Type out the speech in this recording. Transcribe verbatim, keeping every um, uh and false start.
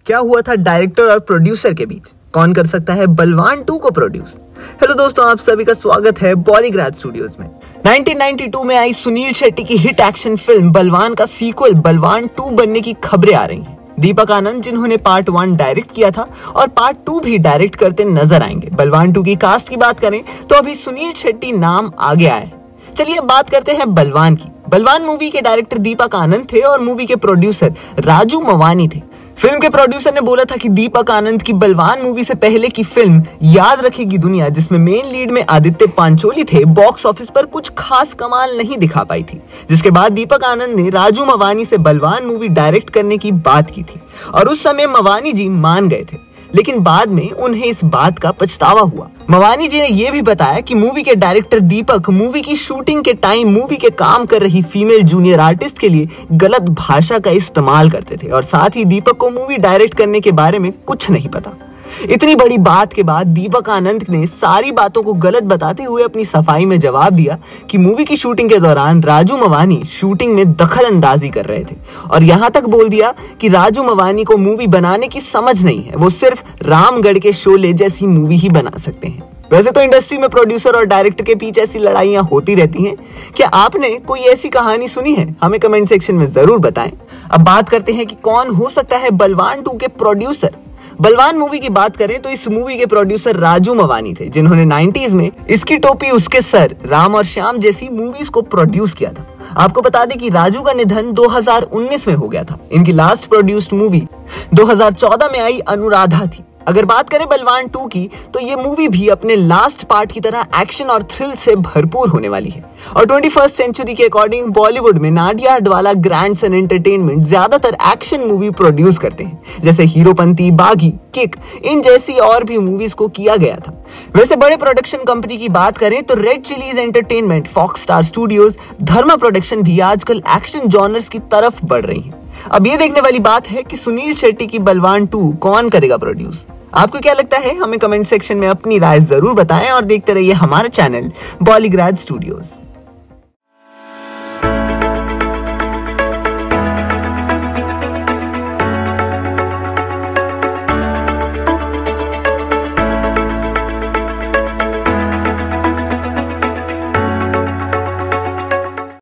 क्या हुआ था डायरेक्टर और प्रोड्यूसर के बीच? कौन कर सकता है बलवान टू को प्रोड्यूस? हेलो दोस्तों, आप सभी का स्वागत है बॉलीग्राज स्टूडियोज में। नाइनटीन नाइंटी टू में आई सुनील शेट्टी की हिट एक्शन फिल्म बलवान का सीक्वल बलवान टू बनने की खबरें आ रही हैं। दीपक आनंद, जिन्होंने पार्ट वन डायरेक्ट किया था और पार्ट टू भी डायरेक्ट करते नजर आएंगे। बलवान टू की कास्ट की बात करें तो अभी सुनील शेट्टी नाम आगे आए। चलिए बात करते हैं बलवान की। बलवान मूवी के डायरेक्टर दीपक आनंद थे और मूवी के प्रोड्यूसर राजू मवानी थे। फिल्म के प्रोड्यूसर ने बोला था कि दीपक आनंद की बलवान मूवी से पहले की फिल्म याद रखेगी दुनिया, जिसमें मेन लीड में आदित्य पांचोली थे, बॉक्स ऑफिस पर कुछ खास कमाल नहीं दिखा पाई थी। जिसके बाद दीपक आनंद ने राजू मवानी से बलवान मूवी डायरेक्ट करने की बात की थी और उस समय मवानी जी मान गए थे, लेकिन बाद में उन्हें इस बात का पछतावा हुआ। मवानी जी ने यह भी बताया कि मूवी के डायरेक्टर दीपक मूवी की शूटिंग के टाइम मूवी के काम कर रही फीमेल जूनियर आर्टिस्ट के लिए गलत भाषा का इस्तेमाल करते थे और साथ ही दीपक को मूवी डायरेक्ट करने के बारे में कुछ नहीं पता। इतनी बड़ी बात के बाद दीपक आनंद ने सारी बातों को गलत बताते हुए अपनी सफाई में जवाब दिया कि मूवी की शूटिंग के दौरान राजू मवानी शूटिंग में दखल अंदाजी कर रहे थे और यहां तक बोल दिया कि राजू मवानी को मूवी बनाने की समझ नहीं है, वो सिर्फ रामगढ़ के शोले जैसी मूवी ही बना सकते हैं। वैसे तो इंडस्ट्री में प्रोड्यूसर और डायरेक्टर के बीच ऐसी लड़ाइयां होती रहती हैं। क्या आपने कोई ऐसी कहानी सुनी है? हमें कमेंट सेक्शन में जरूर बताएं। अब बात करते हैं कि कौन हो सकता है बलवान टू के प्रोड्यूसर। बलवान मूवी की बात करें तो इस मूवी के प्रोड्यूसर राजू मवानी थे, जिन्होंने नाइंटीज़ में इसकी टोपी उसके सर, राम और श्याम जैसी मूवीज को प्रोड्यूस किया था। आपको बता दें कि राजू का निधन दो हज़ार उन्नीस में हो गया था। इनकी लास्ट प्रोड्यूस्ड मूवी दो हज़ार चौदह में आई अनुराधा थी। अगर बात करें बलवान टू की तो ये मूवी भी अपने लास्ट पार्ट की तरह एक्शन और थ्रिल से भरपूर होने वाली है और ट्वेंटी फर्स्ट सेंचुरी के अकॉर्डिंग बॉलीवुड में नाडिया अडवाला ग्रैंडसन एंटरटेनमेंट ज्यादातर एक्शन मूवी प्रोड्यूस करते हैं, जैसे हीरोपंती, बागी, किक, इन जैसी और भी मूवीज को किया गया था। वैसे बड़े प्रोडक्शन कंपनी की बात करें तो red chillies entertainment, fox star studios, Dharma production भी आजकल एक्शन जॉनर्स की तरफ बढ़ रही है। अब ये देखने वाली बात है कि सुनील शेट्टी की बलवान टू कौन करेगा प्रोड्यूस। आपको क्या लगता है? हमें कमेंट सेक्शन में अपनी राय जरूर बताएं और देखते रहिए हमारा चैनल बॉलीग्राज स्टूडियोज।